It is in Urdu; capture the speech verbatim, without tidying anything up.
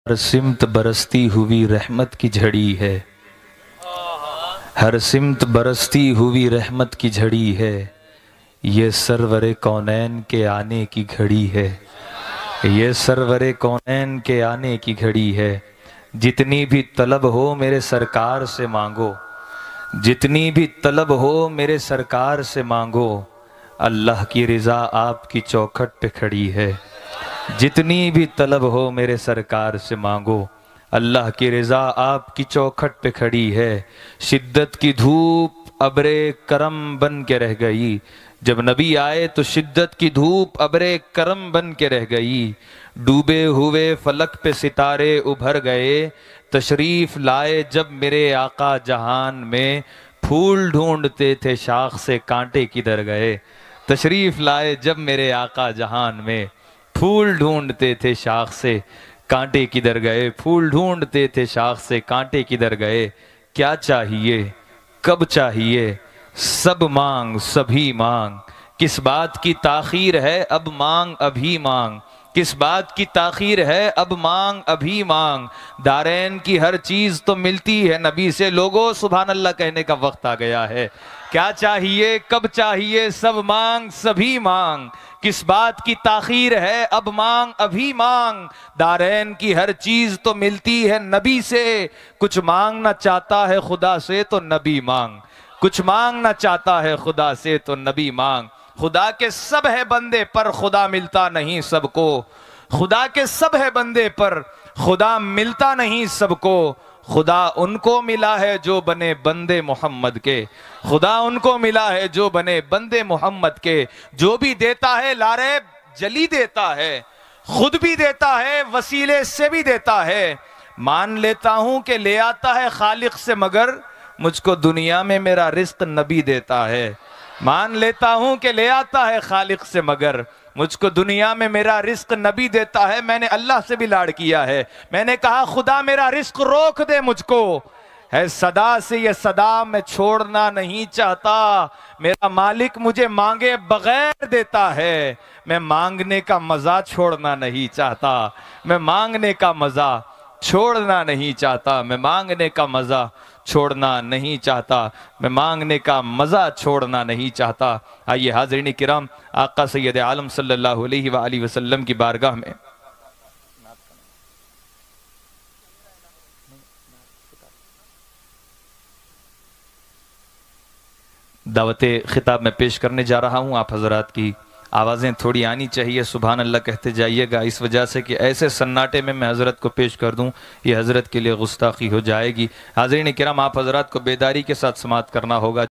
ہر سمت برستی ہوئی رحمت کی جھڑی ہے، ہر سمت برستی ہوئی رحمت کی جھڑی ہے، یہ سرور کونین کے آنے کی گھڑی ہے، یہ سرور کونین کے آنے کی گھڑی ہے۔ جتنی بھی طلب ہو میرے سرکار سے مانگو، جتنی بھی طلب ہو میرے سرکار سے مانگو، اللہ کی رضا آپ کی چوکھٹ پہ کھڑی ہے۔ جتنی بھی طلب ہو میرے سرکار سے مانگو، اللہ کی رضا آپ کی چوکھٹ پہ کھڑی ہے۔ شدت کی دھوپ ابر کرم بن کے رہ گئی، جب نبی آئے تو شدت کی دھوپ ابر کرم بن کے رہ گئی۔ ڈوبے ہوئے فلک پہ ستارے ابھر گئے، تشریف لائے جب میرے آقا جہان میں، پھول ڈھونڈتے تھے شاخ سے کانٹے کدھر گئے۔ تشریف لائے جب میرے آقا جہان میں، پھول ڈھونڈتے تھے شاخ سے کانٹے کدھر گئے، پھول ڈھونڈتے تھے شاخ سے کانٹے کدھر گئے۔ کیا چاہیے کب چاہیے سب مانگ سبھی مانگ، کس بات کی تاخیر ہے اب مانگ ابھی مانگ، کس بات کی تاخیر ہے اب مانگ ابھی مانگ۔ دارین کی ہر چیز تو ملتی ہے نبی سے، لوگوں سبحان اللہ کہنے کا وقت آ گیا ہے۔ کیا چاہیے کب چاہیے سب مانگ سبھی مانگ، کس بات کی تاخیر ہے اب مانگ ابھی مانگ۔ دارین کی ہر چیز تو ملتی ہے نبی سے، کچھ مانگنا چاہتا ہے خدا سے تو نبی مانگ، کچھ مانگنا چاہتا ہے خدا سے تو نبی مانگ۔ خدا کے سب ہے بندے پر خدا ملتا نہیں سب کو، خدا کے سب ہے بندے پر خدا ملتا نہیں سب کو۔ خدا ان کو ملا ہے جو بنے بندے محمد کے، خدا ان کو ملا ہے جو بنے بندے محمد کے۔ جو بھی دیتا ہے لاریب جلی دیتا ہے، خود بھی دیتا ہے وسیلے سے بھی دیتا ہے۔ مان لیتا ہوں کہ لے آتا ہے خالق سے، مگر مجھ کو دنیا میں میرا رزق نبی دیتا ہے۔ مان لیتا ہوں کہ لے آتا ہے خالق سے، مگر مجھ کو دنیا میں میرا رزق نبی دیتا ہے۔ میں نے اللہ سے بھی لاڑ کیا ہے، میں نے کہا خدا میرا رزق روک دے مجھ کو، ہے صدا سے یہ صدا میں چھوڑنا نہیں چاہتا۔ میرا مالک مجھے مانگے بغیر دیتا ہے، میں مانگنے کا مزہ چھوڑنا نہیں چاہتا، میں مانگنے کا مزہ چھوڑنا نہیں چاہتا، میں مانگنے کا مزہ چھوڑنا نہیں چاہتا، میں مانگنے کا مزہ چھوڑنا نہیں چاہتا۔ آئیے حاضرین کرام، آقا سید عالم صلی اللہ علیہ وآلہ وسلم کی بارگاہ میں دعوت خطاب میں پیش کرنے جا رہا ہوں۔ آپ حضرات کی آوازیں تھوڑی آنی چاہیے، سبحان اللہ کہتے جائیے گا، اس وجہ سے کہ ایسے سناٹے میں میں حضرت کو پیش کر دوں یہ حضرت کے لیے گستاخی ہو جائے گی۔ حاضرین کرام، آپ حضرات کو بیداری کے ساتھ سماعت کرنا ہوگا۔